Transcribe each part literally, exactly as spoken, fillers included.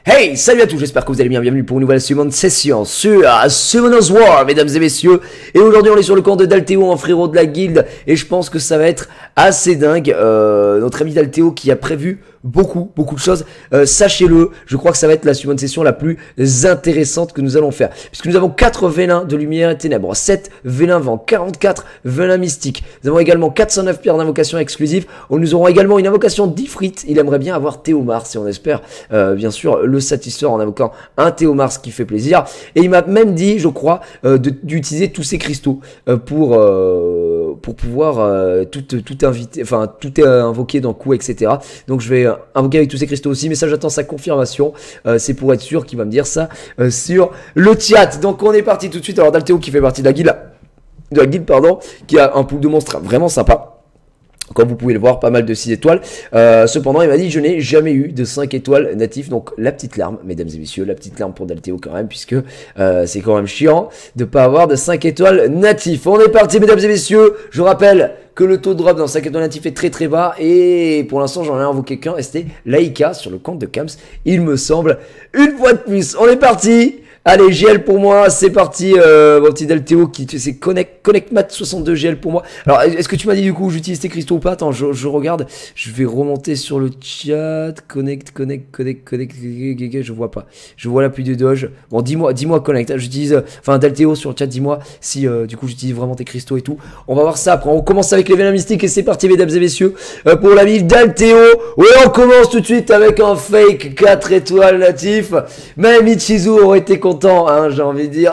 Hey, salut à tous, j'espère que vous allez bien, bienvenue pour une nouvelle Summon session sur Summoner's War, mesdames et messieurs. Et aujourd'hui on est sur le camp de Dalteo, un frérot de la guilde, et je pense que ça va être assez dingue. euh, Notre ami Dalteo qui a prévu beaucoup, beaucoup de choses, euh, sachez-le, je crois que ça va être la Summon session la plus intéressante que nous allons faire, puisque nous avons quatre vélins de lumière et ténèbres, sept vélins vent, quarante-quatre vélins mystiques. Nous avons également quatre cent neuf pierres d'invocation exclusives. Nous aurons également une invocation d'Ifrit. Il aimerait bien avoir Théomars, et on espère euh, bien sûr le satisfaire en invoquant un Théomars, ce qui fait plaisir. Et il m'a même dit, je crois, euh, d'utiliser tous ces cristaux euh, pour euh, pour pouvoir euh, tout tout inviter, enfin tout euh, invoquer dans le coup, et cetera. Donc je vais euh, invoquer avec tous ces cristaux aussi, mais ça j'attends sa confirmation. Euh, c'est pour être sûr qu'il va me dire ça euh, sur le chat. Donc on est parti tout de suite. Alors Dalteo qui fait partie de la guilde, de la guilde pardon, qui a un pool de monstres vraiment sympa. Comme vous pouvez le voir, pas mal de six étoiles. Euh, cependant, il m'a dit, je n'ai jamais eu de cinq étoiles natifs. Donc, la petite larme, mesdames et messieurs, la petite larme pour Dalteo quand même, puisque euh, c'est quand même chiant de pas avoir de cinq étoiles natifs. On est parti, mesdames et messieurs. Je rappelle que le taux de drop dans cinq étoiles natifs est très très bas. Et pour l'instant, j'en ai invoqué qu'un. Et c'était Laïka sur le compte de Kams, il me semble. Une fois de plus, on est parti. Allez, G L pour moi, c'est parti, euh, mon petit Dalteo qui c'est Connect, Connect Mat soixante-deux G L pour moi. Alors, est-ce que tu m'as dit du coup j'utilise tes cristaux ou pas? Attends, je, je regarde, je vais remonter sur le chat. Connect, connect, connect, connect, je vois pas. Je vois la pluie de doge. Bon, dis-moi, dis-moi Connect, j'utilise, euh, enfin Dalteo sur le chat, dis-moi si euh, du coup j'utilise vraiment tes cristaux et tout. On va voir ça après, on commence avec les vélins mystiques et c'est parti mesdames et messieurs, euh, pour l'ami Dalteo. Oui, on commence tout de suite avec un fake quatre étoiles natif. Même Ichizu aurait été content. Hein, j'ai envie de dire.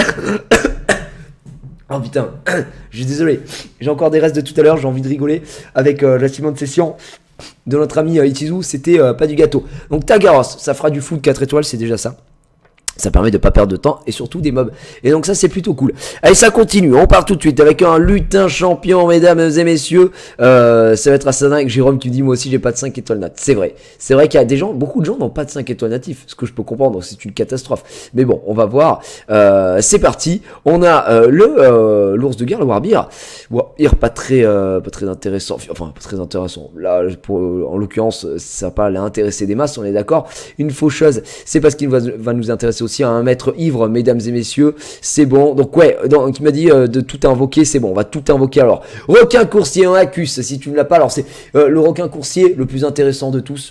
Oh putain, je suis désolé. J'ai encore des restes de tout à l'heure. J'ai envie de rigoler avec euh, la Summon session de notre ami euh, Ichizu. C'était euh, pas du gâteau. Donc Tagaros, ça fera du full quatre étoiles, c'est déjà ça. Ça permet de pas perdre de temps et surtout des mobs. Et donc ça c'est plutôt cool. Allez, ça continue. On part tout de suite avec un lutin champion, mesdames et messieurs. Euh, ça va être assez dingue. Jérôme qui me dit moi aussi j'ai pas de cinq étoiles nat. C'est vrai. C'est vrai qu'il y a des gens, beaucoup de gens n'ont pas de cinq étoiles natifs. Ce que je peux comprendre, c'est une catastrophe. Mais bon, on va voir. Euh, c'est parti. On a euh, le euh, l'ours de guerre, le Warbeard. Warbeard pas très euh, pas très intéressant. Enfin pas très intéressant. Là, pour, en l'occurrence, ça va pas l'intéresser des masses. On est d'accord. Une faucheuse, c'est parce qu'il va, va nous intéresser aussi à un maître ivre, mesdames et messieurs, c'est bon. Donc ouais, donc il m'a dit euh, de tout invoquer, c'est bon, on va tout invoquer. Alors, requin coursier en Accus, si tu ne l'as pas, alors c'est euh, le requin coursier le plus intéressant de tous.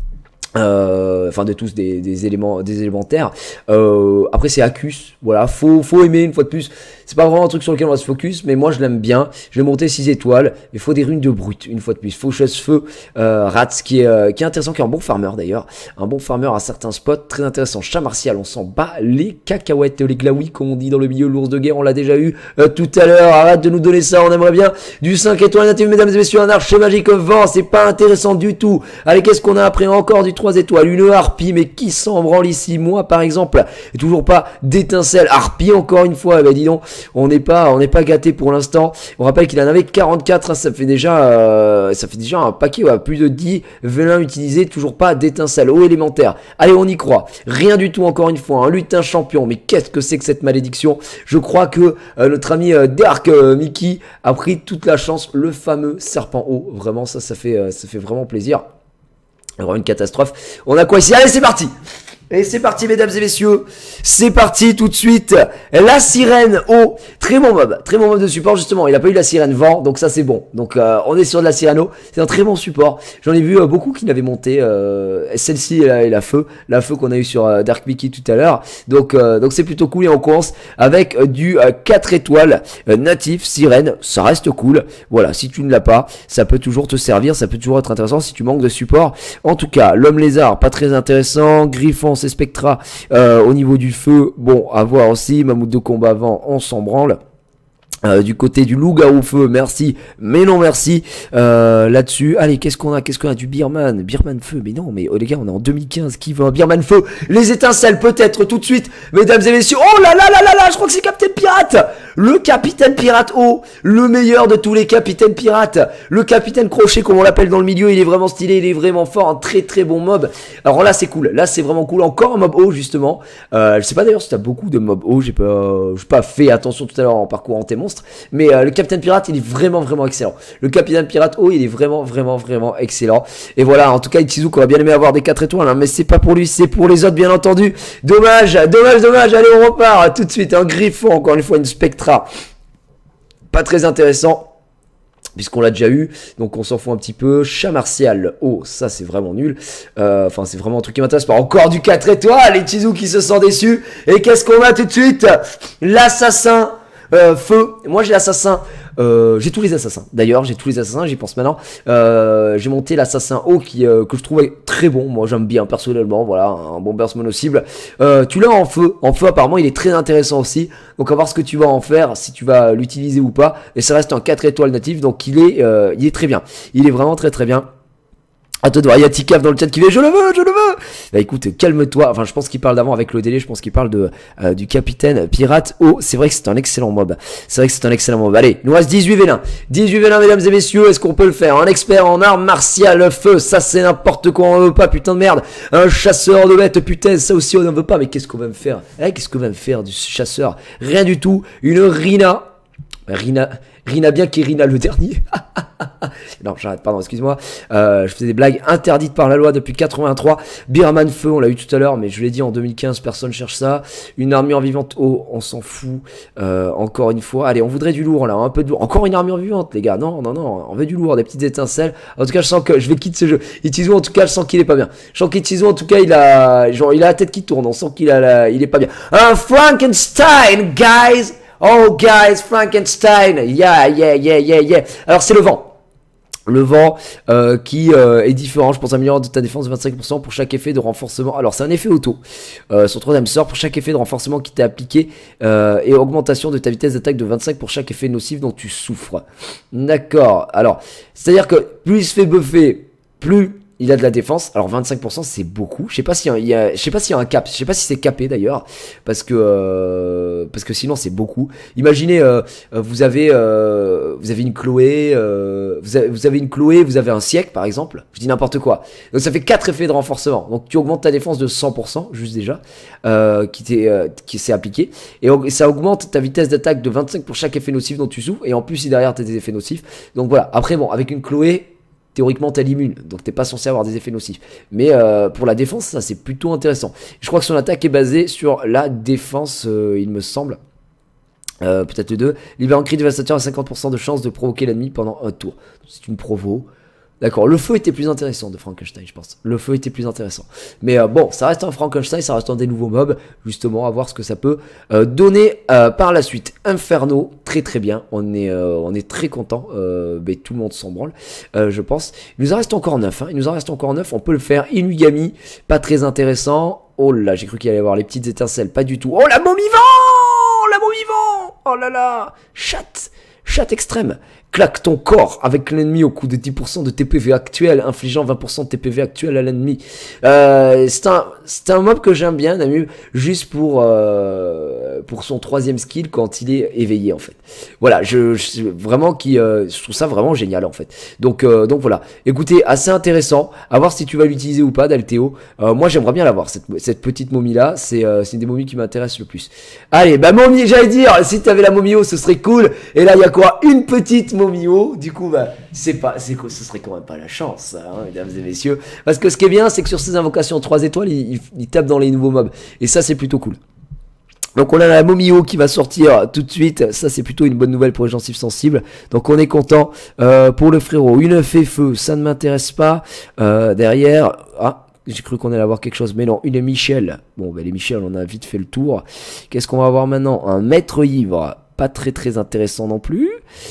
Euh, enfin de tous des, des éléments des élémentaires. Euh, après c'est Accus, voilà, faut faut aimer une fois de plus. C'est pas vraiment un truc sur lequel on va se focus, mais moi je l'aime bien. Je vais monter six étoiles. Il faut des runes de brut une fois de plus. Faucheuse feu, euh, Rats qui est euh, qui est intéressant, qui est un bon farmer d'ailleurs, un bon farmer à certains spots, très intéressant. Chat martial, on s'en bat les cacahuètes, les glaouis comme on dit dans le milieu. L'ours de guerre, on l'a déjà eu euh, tout à l'heure. Arrête de nous donner ça, on aimerait bien du cinq étoiles natif, mesdames et messieurs. Un archer magique vent, c'est pas intéressant du tout. Allez, qu'est-ce qu'on a après? Encore du trois étoiles, une harpie, mais qui s'en branle ici? Moi par exemple, et toujours pas d'étincelle. Harpie encore une fois, eh ben dis donc, on n'est pas on n'est pas gâté pour l'instant. On rappelle qu'il en avait quarante-quatre, hein, ça fait déjà euh, ça fait déjà un paquet, ouais, plus de dix vélins utilisés, toujours pas d'étincelle. Eau élémentaire, allez on y croit, rien du tout encore une fois, un lutin champion, mais qu'est-ce que c'est que cette malédiction? Je crois que euh, notre ami euh, Dark euh, Mickey a pris toute la chance, le fameux serpent eau, vraiment ça ça fait euh, ça fait vraiment plaisir. Alors une catastrophe. On a quoi ici? Allez c'est parti. Et c'est parti mesdames et messieurs, c'est parti tout de suite, la sirène eau, très bon mob, très bon mob de support justement, il a pas eu la sirène vent, donc ça c'est bon, donc euh, on est sur de la sirène eau, c'est un très bon support, j'en ai vu euh, beaucoup qui l'avaient monté, euh, celle-ci et la, et la feu, la feu qu'on a eu sur euh, Dark Mickey tout à l'heure, donc euh, donc c'est plutôt cool et on commence avec euh, du euh, quatre étoiles euh, natif, sirène, ça reste cool, voilà, si tu ne l'as pas, ça peut toujours te servir, ça peut toujours être intéressant si tu manques de support, en tout cas, l'homme lézard, pas très intéressant, griffon, c'est Spectra euh, au niveau du feu, bon à voir aussi, mammouth de combat vent, on s'en branle. Euh, du côté du loup-garou feu, merci, mais non merci, euh, là-dessus, allez, qu'est-ce qu'on a, qu'est-ce qu'on a, du Beerman, Beerman feu, mais non, mais oh les gars, on est en deux mille quinze, qui veut un Beerman feu, les étincelles, peut-être, tout de suite, mesdames et messieurs, oh là là là là là, je crois que c'est Capitaine Pirate, le Capitaine Pirate, oh, le meilleur de tous les Capitaines Pirates, le Capitaine Crochet, comme on l'appelle dans le milieu, il est vraiment stylé, il est vraiment fort, un très très bon mob, alors là, c'est cool, là, c'est vraiment cool, encore un mob haut, justement, euh, je sais pas d'ailleurs si t'as beaucoup de mob haut, j'ai pas, euh, j'ai pas fait attention tout à l'heure en parcourant tes monstres, monstre. Mais euh, le Capitaine Pirate, il est vraiment, vraiment excellent. Le Capitaine Pirate haut, il est vraiment, vraiment, vraiment excellent. Et voilà, en tout cas, Ichizu, qu'on aurait bien aimé avoir des quatre étoiles, hein, mais c'est pas pour lui, c'est pour les autres, bien entendu. Dommage, dommage, dommage. Allez, on repart tout de suite. Un Griffon, encore une fois, une Spectra. Pas très intéressant, puisqu'on l'a déjà eu, donc on s'en fout un petit peu. Chat martial, oh, ça c'est vraiment nul. Euh, Enfin, c'est vraiment un truc qui m'intéresse pas. Encore du quatre étoiles, Ichizu qui se sent déçu. Et qu'est-ce qu'on a tout de suite? L'assassin euh, feu. Moi j'ai l'assassin. Euh, j'ai tous les assassins. D'ailleurs, j'ai tous les assassins, j'y pense maintenant. Euh, j'ai monté l'assassin haut qui euh, que je trouvais très bon. Moi, j'aime bien personnellement. Voilà, un bon burst mono-cible. Euh, tu l'as en feu. En feu, apparemment, il est très intéressant aussi. Donc, à voir ce que tu vas en faire, si tu vas l'utiliser ou pas. Et ça reste un quatre étoiles natif, donc il est, euh, il est très bien. Il est vraiment très très bien. À toi de voir, il y a Tikaf dans le chat qui fait je le veux, je le veux. Bah écoute, calme-toi. Enfin, je pense qu'il parle d'avant avec le délai. Je pense qu'il parle de euh, du capitaine pirate. Oh, c'est vrai que c'est un excellent mob. C'est vrai que c'est un excellent mob. Allez, il nous reste dix-huit vélins. dix-huit vélins, mesdames et messieurs. Est-ce qu'on peut le faire? Un expert en armes martiales, feu. Ça, c'est n'importe quoi. On en veut pas, putain de merde. Un chasseur de bêtes, putain. Ça aussi, on n'en veut pas. Mais qu'est-ce qu'on va me faire? Eh, qu'est-ce qu'on va me faire du chasseur? Rien du tout. Une Rina. Rina. Rina bien qui est Rina le dernier. Non, j'arrête, pardon, excuse-moi. Euh, je faisais des blagues interdites par la loi depuis quatre-vingt-trois. Birman Feu, on l'a eu tout à l'heure, mais je l'ai dit en deux mille quinze, personne cherche ça. Une armure vivante, oh, on s'en fout. Euh, encore une fois, allez, on voudrait du lourd là, un peu de lourd. Encore une armure vivante, les gars. Non, non, non, on veut du lourd, des petites étincelles. En tout cas, je sens que je vais quitter ce jeu. Ichizu, en tout cas, je sens qu'il est pas bien. Je sens qu'Ichizu, en tout cas, il a, genre, il a la tête qui tourne. On sent qu'il a, la... il est pas bien. Un Frankenstein, guys. Oh guys, Frankenstein, yeah, yeah, yeah, yeah, yeah. Alors c'est le vent. Le vent euh, qui euh, est différent, je pense, améliore de ta défense de vingt-cinq pour cent pour chaque effet de renforcement. Alors c'est un effet auto, euh, son troisième sort pour chaque effet de renforcement qui t'est appliqué euh, et augmentation de ta vitesse d'attaque de vingt-cinq pour chaque effet nocif dont tu souffres. D'accord, alors c'est à dire que plus il se fait buffer, plus il a de la défense. Alors vingt-cinq pour cent c'est beaucoup. Je sais pas s'il y a, je sais pas s'il y a un cap. Je sais pas si c'est capé d'ailleurs, parce que euh, parce que sinon c'est beaucoup. Imaginez, euh, vous avez euh, vous avez une Chloé, euh, vous, avez, vous avez une Chloé, vous avez un siècle par exemple. Je dis n'importe quoi. Donc ça fait quatre effets de renforcement. Donc tu augmentes ta défense de cent pour cent juste déjà, euh, qui t'est euh, qui s'est appliqué, et ça augmente ta vitesse d'attaque de vingt-cinq pour chaque effet nocif dont tu souffres. Et en plus si derrière t'as des effets nocifs. Donc voilà. Après bon, avec une Chloé, théoriquement t'es immune, donc t'es pas censé avoir des effets nocifs. Mais euh, pour la défense, ça c'est plutôt intéressant. Je crois que son attaque est basée sur la défense, euh, il me semble. Euh, peut-être le deux. Libérant cri dévastateur à cinquante pour cent de chance de provoquer l'ennemi pendant un tour. C'est une provo. D'accord, le feu était plus intéressant de Frankenstein, je pense. Le feu était plus intéressant. Mais euh, bon, ça reste un Frankenstein, ça reste un des nouveaux mobs. Justement, à voir ce que ça peut euh, donner euh, par la suite. Inferno, très très bien. On est, euh, on est très content. Euh, mais tout le monde s'en branle, euh, je pense. Il nous en reste encore neuf. Hein. Il nous en reste encore neuf. On peut le faire. Inugami, pas très intéressant. Oh là, j'ai cru qu'il allait y avoir les petites étincelles. Pas du tout. Oh, la momie vent, la momie vent. Oh là là, chatte, chatte extrême. Claque ton corps avec l'ennemi au coup de dix pour cent de T P V actuel, infligeant vingt pour cent de T P V actuel à l'ennemi. Euh, c'est un, c'est un mob que j'aime bien, Namu, juste pour euh, pour son troisième skill quand il est éveillé en fait. Voilà, je, je vraiment qui, euh, je trouve ça vraiment génial en fait. Donc euh, donc voilà. Écoutez, assez intéressant. À voir si tu vas l'utiliser ou pas, Dalteo. Euh, moi j'aimerais bien l'avoir cette cette petite momie là. C'est euh, c'est une des momies qui m'intéresse le plus. Allez, bah momie, j'allais dire, si t'avais la momio, ce serait cool. Et là il y a quoi? Une petite momie. Mio, du coup, bah, c'est pas, c'est quoi, ce serait quand même pas la chance, hein, mesdames et messieurs. Parce que ce qui est bien, c'est que sur ces invocations trois étoiles, il, il, il tape dans les nouveaux mobs. Et ça, c'est plutôt cool. Donc on a la Momio qui va sortir tout de suite. Ça c'est plutôt une bonne nouvelle pour les gencives sensibles. Donc on est content euh, pour le frérot. Une fait feu, ça ne m'intéresse pas. Euh, derrière, ah, j'ai cru qu'on allait avoir quelque chose, mais non, une Michel. Bon, ben les Michel, on a vite fait le tour. Qu'est-ce qu'on va avoir maintenant? Un maître ivre. Pas très très intéressant non plus.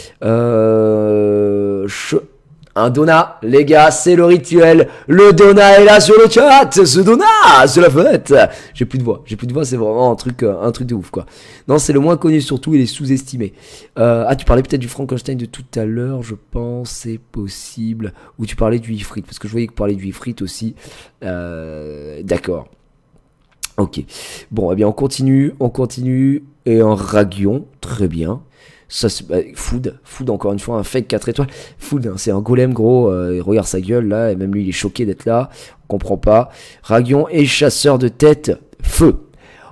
Euh, je... Un Donna, les gars, c'est le rituel. Le Donna est là sur le chat. Ce Donna, c'est la fête. J'ai plus de voix, j'ai plus de voix, c'est vraiment un truc, un truc de ouf quoi. Non, c'est le moins connu surtout, il est sous-estimé. Euh, ah, tu parlais peut-être du Frankenstein de tout à l'heure, je pense, c'est possible. Ou tu parlais du Ifrit, parce que je voyais que tu parlais du Ifrit aussi. Euh, D'accord. Ok. Bon, eh bien on continue, on continue. Et un Ragion, très bien. Ça, c'est bah, Food, Food encore une fois, un fake quatre étoiles. Food, hein, c'est un golem gros, euh, il regarde sa gueule là, et même lui il est choqué d'être là, on comprend pas. Ragion et chasseur de tête, feu.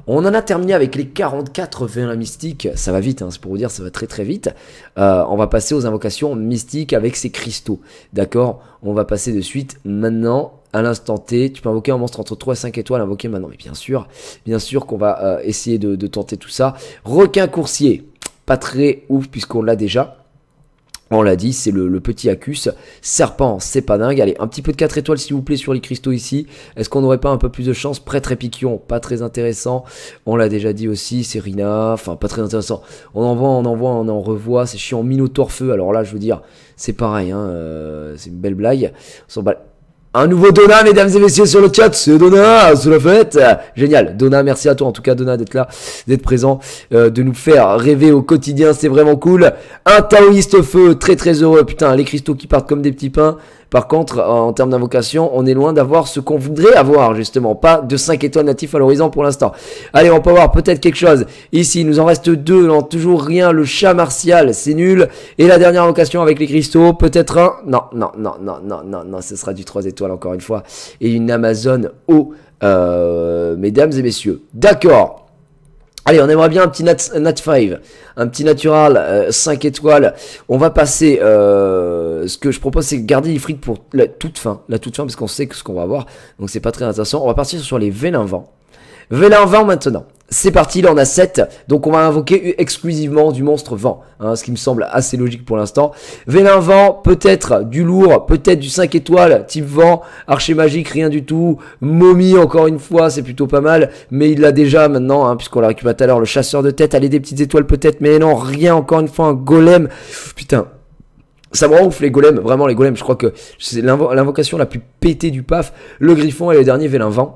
On en a terminé avec les quarante-quatre vélins mystiques. Ça va vite, hein, c'est pour vous dire, ça va très très vite. Euh, on va passer aux invocations mystiques avec ces cristaux. D'accord? On va passer de suite maintenant. À l'instant T, tu peux invoquer un monstre entre trois et cinq étoiles, invoquer maintenant. Mais bien sûr, bien sûr qu'on va euh, essayer de, de tenter tout ça. Requin coursier, pas très ouf puisqu'on l'a déjà. On l'a dit, c'est le, le petit Acus. Serpent, c'est pas dingue. Allez, un petit peu de quatre étoiles s'il vous plaît sur les cristaux ici. Est-ce qu'on n'aurait pas un peu plus de chance? Prêtre épiquion, pas très intéressant. On l'a déjà dit aussi, c'est Rina. Enfin, pas très intéressant. On en voit, on en voit, on en revoit. C'est chiant. Minotaure feu. Alors là, je veux dire, c'est pareil. Hein, euh, c'est une belle blague. On s'en bat. Un nouveau Donna, mesdames et messieurs, sur le chat, c'est Donna, c'est la fête. Génial, Donna, merci à toi en tout cas Donna d'être là, d'être présent, euh, de nous faire rêver au quotidien, c'est vraiment cool. Un taoïste feu, très très heureux, putain, les cristaux qui partent comme des petits pains. Par contre, en termes d'invocation, on est loin d'avoir ce qu'on voudrait avoir, justement. Pas de cinq étoiles natifs à l'horizon pour l'instant. Allez, on peut avoir peut-être quelque chose. Ici, il nous en reste deux, non, toujours rien. Le chat martial, c'est nul. Et la dernière invocation avec les cristaux, peut-être un... Non, non, non, non, non, non, non, ce sera du trois étoiles encore une fois. Et une Amazone eau, euh, mesdames et messieurs. D'accord. Allez, on aimerait bien un petit nat, nat cinq, un petit natural euh, cinq étoiles. On va passer, euh, ce que je propose c'est garder les frites pour la toute fin, la toute fin parce qu'on sait que ce qu'on va avoir, donc c'est pas très intéressant. On va partir sur les vélins vents. Vélin vent maintenant. C'est parti, là on a sept, donc on va invoquer exclusivement du monstre vent, hein, ce qui me semble assez logique pour l'instant. Vélin vent, peut-être du lourd, peut-être du cinq étoiles, type vent, archer magique, rien du tout. Momie, encore une fois, c'est plutôt pas mal, mais il l'a déjà maintenant, hein, puisqu'on l'a récupéré tout à l'heure, le chasseur de tête, allez des petites étoiles peut-être, mais non, rien, encore une fois, un golem. Putain. Ça me rend ouf les golems, vraiment les golems, je crois que c'est l'invo l'invocation la plus pétée du paf. Le griffon et le dernier vélin vent.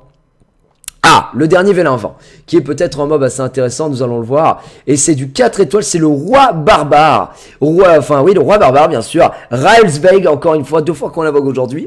Ah, le dernier vélin vent, qui est peut-être un mob assez intéressant, nous allons le voir. Et c'est du quatre étoiles, c'est le roi barbare. Roi, enfin oui, le roi barbare, bien sûr. Railsveig, encore une fois, deux fois qu'on l'invoque aujourd'hui.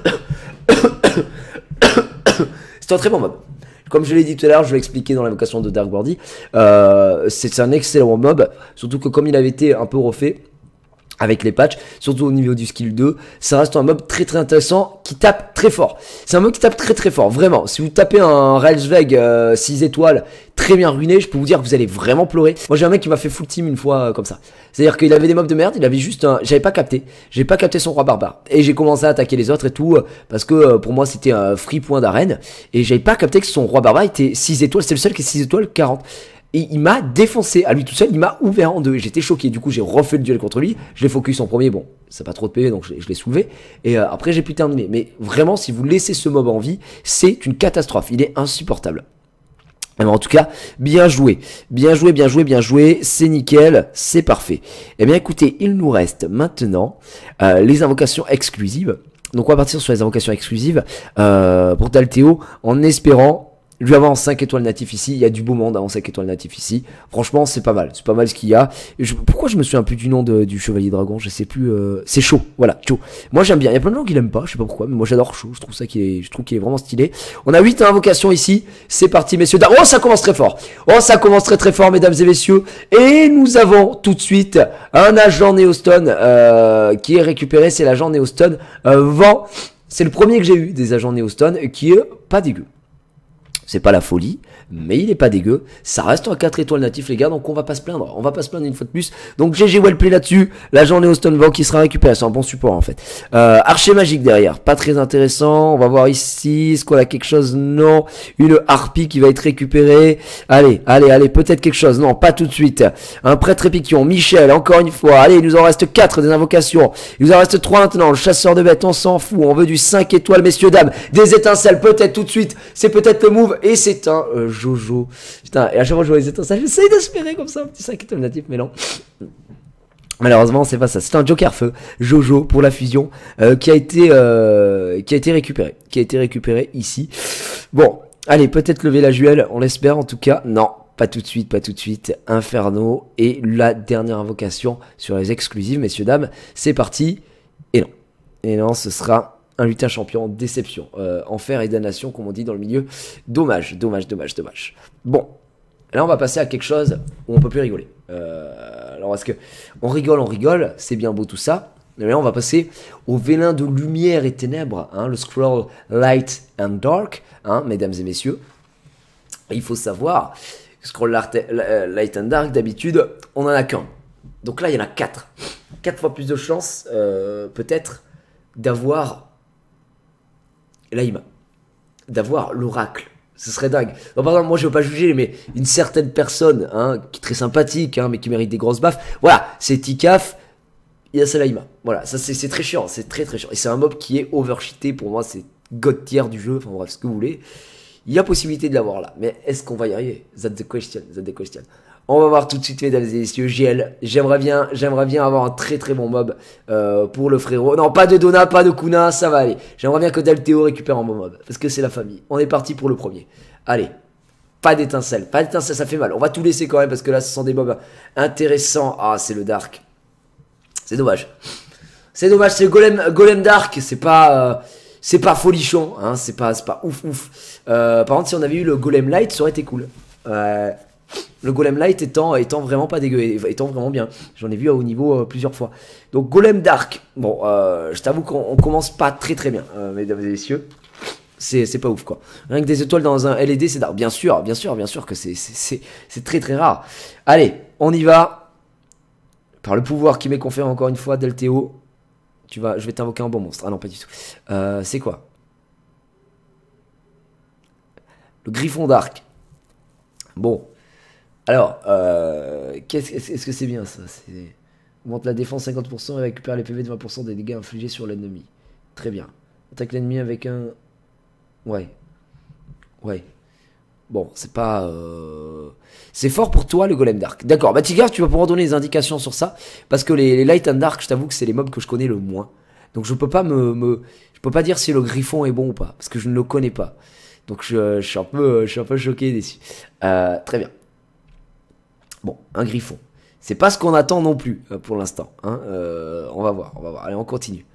C'est un très bon mob. Comme je l'ai dit tout à l'heure, je vais expliquer dans l'invocation de Dark Bordy. Euh, c'est un excellent mob, surtout que comme il avait été un peu refait, avec les patchs, surtout au niveau du skill deux, ça reste un mob très très intéressant qui tape très fort. C'est un mob qui tape très très fort, vraiment. Si vous tapez un Railsveig euh, six étoiles très bien ruiné, je peux vous dire que vous allez vraiment pleurer. Moi j'ai un mec qui m'a fait full team une fois euh, comme ça. C'est-à-dire qu'il avait des mobs de merde, il avait juste un... J'avais pas capté, j'ai pas capté son roi barbare. Et j'ai commencé à attaquer les autres et tout, euh, parce que euh, pour moi c'était un free point d'arène. Et j'avais pas capté que son roi barbare était six étoiles, c'est le seul qui est six étoiles quarante. Et il m'a défoncé, à lui tout seul, il m'a ouvert en deux. J'étais choqué, du coup j'ai refait le duel contre lui. Je l'ai focus en premier, bon, ça n'a pas trop de P V, donc je, je l'ai soulevé. Et euh, après j'ai pu terminer. Mais vraiment, si vous laissez ce mob en vie, c'est une catastrophe. Il est insupportable. Mais en tout cas, bien joué. Bien joué, bien joué, bien joué. C'est nickel, c'est parfait. Eh bien écoutez, il nous reste maintenant euh, les invocations exclusives. Donc on va partir sur les invocations exclusives euh, pour Dalteo, en espérant lui avoir en cinq étoiles natif ici. Il y a du beau monde hein, en cinq étoiles natif ici. Franchement c'est pas mal, c'est pas mal ce qu'il y a. Et je, pourquoi je me souviens plus du nom de, du chevalier dragon, je sais plus. euh, C'est chaud, voilà, chaud. Moi j'aime bien, il y a plein de gens qui l'aiment pas, je sais pas pourquoi, mais moi j'adore chaud. Je trouve ça qu'il est, je trouve qu'il est vraiment stylé. On a huit invocations ici, c'est parti messieurs. Oh ça commence très fort, oh ça commence très très fort mesdames et messieurs. Et nous avons tout de suite un agent Neostone euh, qui est récupéré, c'est l'agent Neostone euh, Vent. C'est le premier que j'ai eu des agents Neostone qui est pas dégueu. C'est pas la folie, mais il est pas dégueu. Ça reste un quatre étoiles natif les gars, donc on va pas se plaindre. On va pas se plaindre une fois de plus. Donc G G Wellplay là-dessus. L'agent Neostone Vent qui sera récupéré. C'est un bon support en fait. Euh, archer magique derrière. Pas très intéressant. On va voir ici. Est-ce qu'on a quelque chose? Non. Une harpie qui va être récupérée. Allez, allez, allez. Peut-être quelque chose. Non, pas tout de suite. Un prêtre épiquion. Michel, encore une fois. Allez, il nous en reste quatre des invocations. Il nous en reste trois maintenant. Le chasseur de bêtes, on s'en fout. On veut du cinq étoiles, messieurs, dames. Des étincelles, peut-être tout de suite. C'est peut-être le move. Et c'est un euh, Jojo. Putain, et à chaque fois que je vois les étincelles, j'essaye d'espérer comme ça un petit cinq étoiles natif, mais non. Malheureusement, c'est pas ça. C'est un Joker feu, Jojo, pour la fusion, euh, qui a été euh, qui a été récupéré. Qui a été récupéré ici. Bon, allez, peut-être lever la Juelle, on l'espère en tout cas. Non, pas tout de suite, pas tout de suite. Inferno. Et la dernière invocation sur les exclusives, messieurs, dames. C'est parti. Et non. Et non, ce sera un lutin champion, déception, euh, enfer et damnation comme on dit dans le milieu, dommage, dommage, dommage, dommage. Bon, là on va passer à quelque chose où on peut plus rigoler. Euh, alors est-ce que on rigole, on rigole, c'est bien beau tout ça, mais là on va passer au vélin de lumière et ténèbres, hein, le scroll light and dark, hein, mesdames et messieurs. il faut savoir, Scroll Light and Dark, d'habitude, on en a qu'un. Donc là, il y en a quatre. quatre fois plus de chances, euh, peut-être, d'avoir l'Aïma. D'avoir l'oracle. Ce serait dingue. Donc, par exemple, moi, je veux pas juger, mais une certaine personne, hein, qui est très sympathique, hein, mais qui mérite des grosses baffes, voilà, c'est Tikaf, il y a Salaïma. Voilà, ça, c'est très chiant, c'est très très chiant. Et c'est un mob qui est overcheaté, pour moi, c'est god tier du jeu, enfin bref, ce que vous voulez. Il y a possibilité de l'avoir là, mais est-ce qu'on va y arriver? That's the question, that's the question. On va voir tout de suite, mesdames et messieurs, G L. J'aimerais bien, j'aimerais bien avoir un très très bon mob euh, pour le frérot. Non, pas de Dona, pas de Kuna, ça va aller. J'aimerais bien que Dalteo récupère un bon mob, parce que c'est la famille. On est parti pour le premier. Allez, pas d'étincelle, pas d'étincelle, ça fait mal. On va tout laisser quand même, parce que là, ce sont des mobs intéressants. Ah, c'est le Dark. C'est dommage. C'est dommage, c'est le Golem, Golem Dark, c'est pas... Euh, c'est pas folichon, hein, c'est pas, pas ouf ouf. Euh, par contre, si on avait eu le Golem Light, ça aurait été cool. Euh, le Golem Light étant, étant vraiment pas dégueu, étant vraiment bien. J'en ai vu à haut niveau euh, plusieurs fois. Donc Golem Dark, bon, euh, je t'avoue qu'on commence pas très très bien, euh, mesdames et messieurs. C'est pas ouf quoi. Rien que des étoiles dans un L E D, c'est dark. Bien sûr, bien sûr, bien sûr que c'est très très rare. Allez, on y va. Par le pouvoir qui m'est conféré encore une fois, Dalteo. Tu vas, je vais t'invoquer un bon monstre. Ah non, pas du tout. Euh, c'est quoi? Le Griffon Dark. Bon. Alors, euh, est-ce est -ce que c'est bien ça? Augmente la défense cinquante pour cent et récupère les P V de vingt pour cent des dégâts infligés sur l'ennemi. Très bien. Attaque l'ennemi avec un... Ouais. Ouais. Bon, c'est pas... Euh... C'est fort pour toi, le Golem Dark. D'accord, bah Tigard, tu vas pouvoir donner des indications sur ça. Parce que les, les Light and Dark, je t'avoue que c'est les mobs que je connais le moins. Donc je peux pas me, me... Je peux pas dire si le Griffon est bon ou pas. Parce que je ne le connais pas. Donc je, je, suis, un peu, je suis un peu choqué et déçu. Euh, très bien. Bon, un Griffon. C'est pas ce qu'on attend non plus, euh, pour l'instant. Hein. Euh, on va voir, on va voir. Allez, on continue.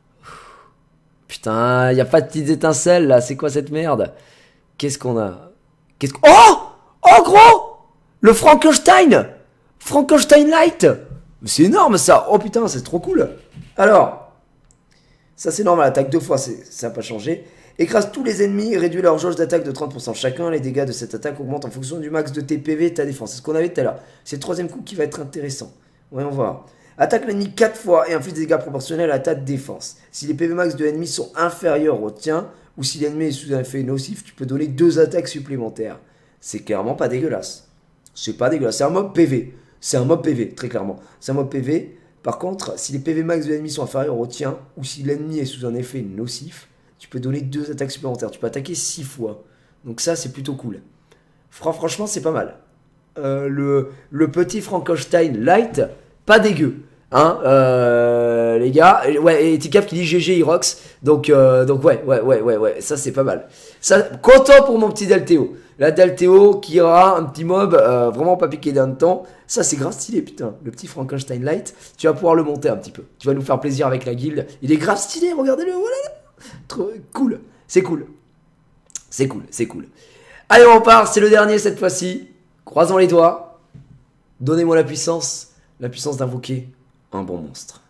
Putain, y a pas de petites étincelles, là. C'est quoi cette merde? Qu'est-ce qu'on a? Qu'est-ce qu'on... Oh! Oh, gros! Le Frankenstein! Frankenstein Light! C'est énorme, ça! Oh, putain, c'est trop cool! Alors, ça, c'est normal. Attaque deux fois, ça n'a pas changé. Écrase tous les ennemis, réduit leur jauge d'attaque de trente pour cent chacun. Les dégâts de cette attaque augmentent en fonction du max de tes P V et ta défense. C'est ce qu'on avait tout à l'heure. C'est le troisième coup qui va être intéressant. Voyons voir. Attaque l'ennemi quatre fois et inflige des dégâts proportionnels à ta défense. Si les P V max de l'ennemi sont inférieurs au tien, ou si l'ennemi est sous un effet nocif, tu peux donner deux attaques supplémentaires. C'est clairement pas dégueulasse. C'est pas dégueulasse. C'est un mob P V. C'est un mob P V, très clairement. C'est un mob P V. Par contre, si les P V max de l'ennemi sont inférieurs au tien, ou si l'ennemi est sous un effet nocif, tu peux donner deux attaques supplémentaires. Tu peux attaquer six fois. Donc ça, c'est plutôt cool. Franchement, c'est pas mal. Euh, le, le petit Frankenstein Light, pas dégueu. Hein, euh, les gars. Ouais, et Tikaf qui dit G G Irox. Donc, euh, donc ouais, ouais, ouais, ouais, ouais. Ça, c'est pas mal. Ça, content pour mon petit Dalteo. La Dalteo qui aura un petit mob euh, vraiment pas piqué d'un temps. Ça, c'est grave stylé, putain. Le petit Frankenstein Light. Tu vas pouvoir le monter un petit peu. Tu vas nous faire plaisir avec la guilde. Il est grave stylé, regardez-le. Voilà. Trop cool. C'est cool. C'est cool, c'est cool. Allez, on part. C'est le dernier cette fois-ci. Croisons les doigts. Donnez-moi la puissance. La puissance d'invoquer un bon monstre.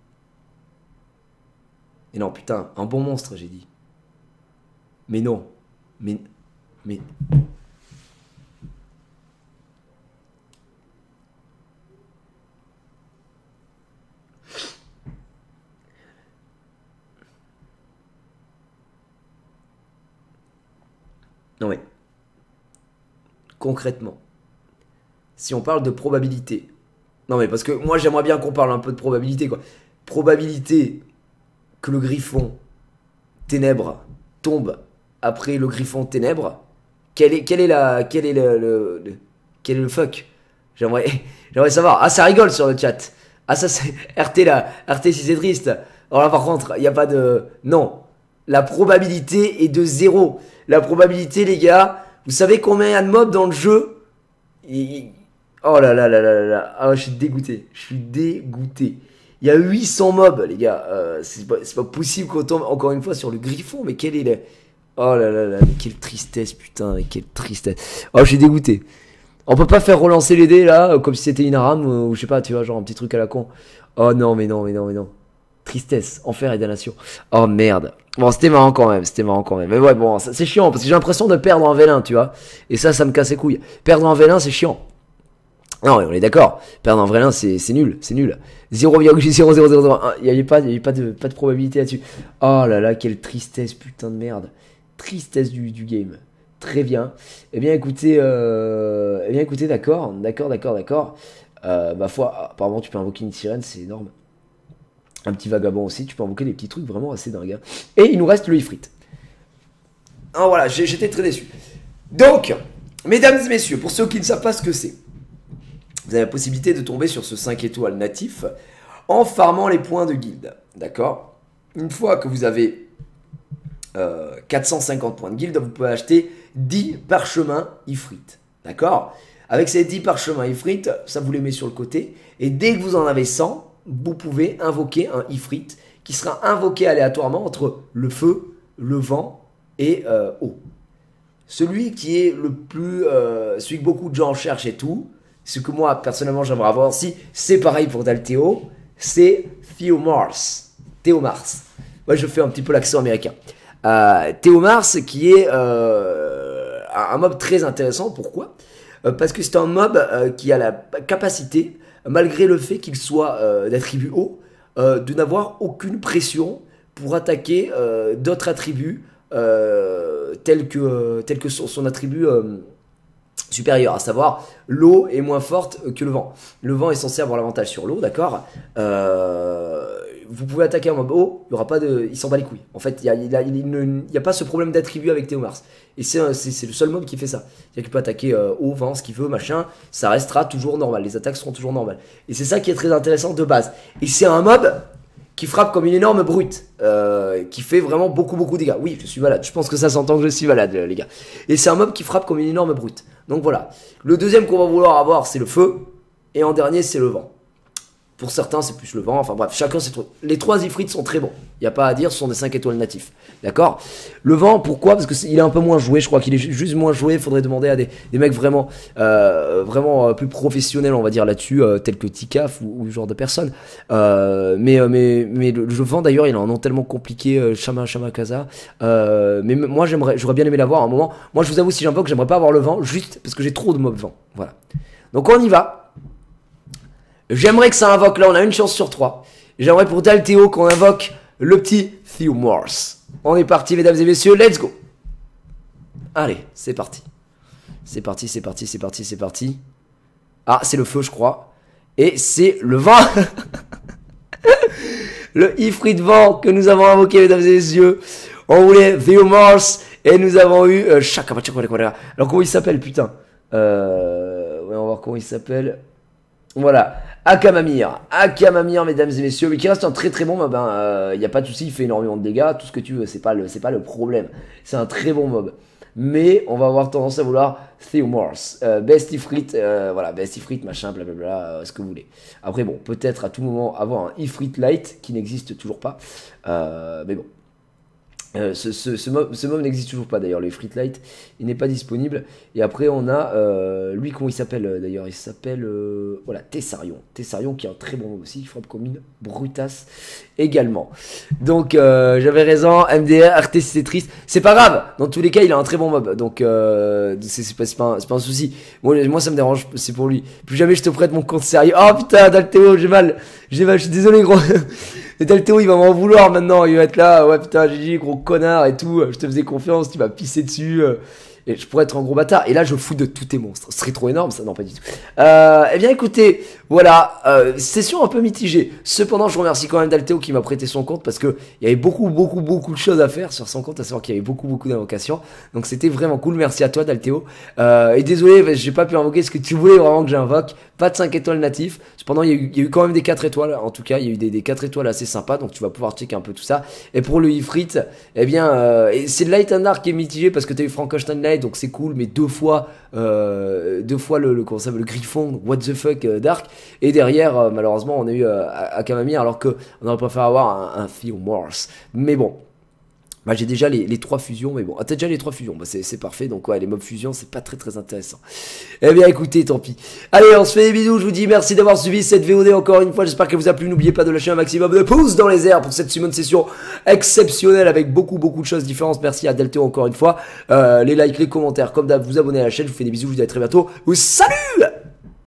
Et non, putain, un bon monstre, j'ai dit. Mais non. Mais... Mais... Non mais... Concrètement. Si on parle de probabilité... Non mais parce que moi j'aimerais bien qu'on parle un peu de probabilité quoi. Probabilité que le griffon ténèbres tombe après le griffon ténèbres. Quelle est, quelle est la... Quel est le... le, le quel est le fuck? J'aimerais j'aimerais savoir. Ah ça rigole sur le chat. Ah ça c'est... R T là. R T si c'est triste. Alors là par contre, il n'y a pas de... Non. La probabilité est de zéro. La probabilité les gars, vous savez combien il y a de mobs dans le jeu? Et... Oh là là là là là là. Ah, je suis dégoûté. Je suis dégoûté. Il y a huit cents mobs, les gars. Euh, c'est pas, pas possible qu'on tombe encore une fois sur le griffon. Mais quel est le... Oh là là là. Mais quelle tristesse, putain. Mais quelle tristesse. Oh, je suis dégoûté. On peut pas faire relancer les dés, là, comme si c'était une rame ou, ou je sais pas, tu vois, genre un petit truc à la con. Oh non, mais non, mais non, mais non. Tristesse, enfer et damnation. Oh merde. Bon, c'était marrant quand même, c'était marrant quand même. Mais ouais, bon, c'est chiant parce que j'ai l'impression de perdre en vélin, tu vois. Et ça, ça me casse les couilles. Perdre en vélin, c'est chiant. Non, on est d'accord. Perdre en vélin, c'est nul, c'est nul. zéro virgule zéro zéro zéro un. Il n'y avait, pas, y avait pas, de, pas de probabilité là-dessus. Oh là là, quelle tristesse, putain de merde. Tristesse du, du game. Très bien. Eh bien, écoutez, euh... eh bien, écoutez, d'accord, d'accord, d'accord, d'accord. Euh, ma foi, apparemment, tu peux invoquer une sirène, c'est énorme. Un petit vagabond aussi, tu peux invoquer des petits trucs vraiment assez dingues. Hein. Et il nous reste le ifrit. Ah voilà, j'étais très déçu. Donc, mesdames et messieurs, pour ceux qui ne savent pas ce que c'est, vous avez la possibilité de tomber sur ce cinq étoiles natif en farmant les points de guilde. D'accord? Une fois que vous avez euh, quatre cent cinquante points de guilde, vous pouvez acheter dix parchemins ifrit. D'accord? Avec ces dix parchemins ifrit, ça vous les met sur le côté. Et dès que vous en avez cent, vous pouvez invoquer un ifrit qui sera invoqué aléatoirement entre le feu, le vent et euh, eau. Celui qui est le plus... Euh, celui que beaucoup de gens cherchent et tout, ce que moi personnellement j'aimerais avoir aussi, c'est pareil pour Dalteo, c'est Theomars. Theomars. Moi je fais un petit peu l'accent américain. Euh, Theomars qui est euh, un mob très intéressant. Pourquoi? euh, Parce que c'est un mob euh, qui a la capacité, malgré le fait qu'il soit euh, d'attribut haut, euh, de n'avoir aucune pression pour attaquer euh, d'autres attributs euh, tels que, euh, tels que son, son attribut euh, supérieur, à savoir l'eau est moins forte que le vent. Le vent est censé avoir l'avantage sur l'eau, d'accord. euh, Vous pouvez attaquer un mob haut, il y aura pas de, il s'en bat les couilles. En fait, il n'y a, a, a, a pas ce problème d'attribut avec Theomars. Et c'est le seul mob qui fait ça. C'est-à-dire qu'il peut attaquer euh, haut, vent, ce qu'il veut, machin. Ça restera toujours normal. Les attaques seront toujours normales. Et c'est ça qui est très intéressant de base. Et c'est un mob qui frappe comme une énorme brute, euh, qui fait vraiment beaucoup beaucoup de dégâts. Oui, je suis malade. Je pense que ça s'entend que je suis malade, les gars. Et c'est un mob qui frappe comme une énorme brute. Donc voilà. Le deuxième qu'on va vouloir avoir, c'est le feu. Et en dernier, c'est le vent. Pour certains, c'est plus le vent. Enfin bref, chacun ses trucs. Les trois ifrits sont très bons. Il n'y a pas à dire, ce sont des cinq étoiles natifs. D'accord? Le vent, pourquoi? Parce qu'il est, est un peu moins joué. Je crois qu'il est juste moins joué. Il faudrait demander à des, des mecs vraiment, euh, vraiment euh, plus professionnels, on va dire, là-dessus, euh, tels que Tikaf ou, ou ce genre de personnes. Euh, mais, euh, mais, mais le, le vent, d'ailleurs, il a un nom tellement compliqué, euh, Shama, Shama, Kaza. Euh, mais moi, j'aimerais bien aimé l'avoir à un moment. Moi, je vous avoue, si j'invoque, j'aimerais pas avoir le vent, juste parce que j'ai trop de mobs vent. Voilà. Donc, on y va. J'aimerais que ça invoque, là on a une chance sur trois. J'aimerais pour Dalteo qu'on invoque le petit Theomars. On est parti mesdames et messieurs, let's go. Allez, c'est parti. C'est parti, c'est parti, c'est parti, c'est parti. Ah, c'est le feu je crois. Et c'est le vent. Le ifrit de vent que nous avons invoqué mesdames et messieurs. On voulait Theomars et nous avons eu... Euh, Alors comment il s'appelle putain euh, ouais, on va voir comment il s'appelle. Voilà, Akamamir, Akamamir mesdames et messieurs, mais qui reste un très très bon mob, il hein. euh, n'y a pas de souci, il fait énormément de dégâts, tout ce que tu veux, c'est pas le, c'est pas le problème, c'est un très bon mob. Mais on va avoir tendance à vouloir Theomars, euh, Best Ifrit, euh, voilà, Best Ifrit, machin, blablabla, euh, ce que vous voulez. Après bon, peut-être à tout moment avoir un Ifrit Light qui n'existe toujours pas, euh, mais bon. Euh, ce, ce, ce mob, ce mob n'existe toujours pas d'ailleurs, le Ifrit Light, il n'est pas disponible. Et après on a euh, lui, comment il s'appelle d'ailleurs? Il s'appelle euh, voilà, Tessarion. Tessarion qui est un très bon mob aussi, il frappe comme une brutasse également. Donc euh, j'avais raison, M D R, R T C c'est triste, c'est pas grave, dans tous les cas il a un très bon mob. Donc euh, c'est pas, pas, pas un souci. Moi, moi ça me dérange, c'est pour lui. Plus jamais je te prête mon compte sérieux. Oh putain, Dalteo, j'ai mal, j'ai mal, je suis désolé gros. Et Dalteo il va m'en vouloir maintenant, il va être là, ouais putain G G gros connard et tout, je te faisais confiance, tu vas pisser dessus, euh, et je pourrais être un gros bâtard, et là je fous de tous tes monstres, ce serait trop énorme ça, non pas du tout. Euh, eh bien écoutez, voilà, euh, session un peu mitigée, cependant je remercie quand même Dalteo qui m'a prêté son compte, parce que il y avait beaucoup beaucoup beaucoup de choses à faire sur son compte, à savoir qu'il y avait beaucoup beaucoup d'invocations, donc c'était vraiment cool, merci à toi Dalteo, euh, et désolé, j'ai pas pu invoquer ce que tu voulais vraiment que j'invoque, pas de cinq étoiles natifs, cependant il y, a eu, il y a eu quand même des quatre étoiles, en tout cas il y a eu des, des quatre étoiles assez sympas, donc tu vas pouvoir checker un peu tout ça, et pour le Ifrit, eh bien, euh, c'est le Light and Dark qui est mitigé, parce que t'as eu Frankenstein Light, donc c'est cool, mais deux fois, euh, deux fois le, le, comment ça s'appelle, le Griffon, donc what the fuck euh, Dark, et derrière, euh, malheureusement, on a eu euh, Akamamir, alors qu'on aurait préféré avoir un, un Theomars, mais bon. Bah j'ai déjà les, les trois fusions, mais bon, ah, t'as déjà les trois fusions, bah c'est parfait, donc ouais, les mobs fusions, c'est pas très très intéressant. Eh bien écoutez, tant pis. Allez, on se fait des bisous, je vous dis merci d'avoir suivi cette V O D encore une fois, j'espère qu'elle vous a plu, n'oubliez pas de lâcher un maximum de pouces dans les airs pour cette summon session exceptionnelle avec beaucoup beaucoup de choses différentes, merci à Delteo encore une fois, euh, les likes, les commentaires, comme d'hab, vous abonner à la chaîne, je vous fais des bisous, je vous dis à très bientôt, ou salut.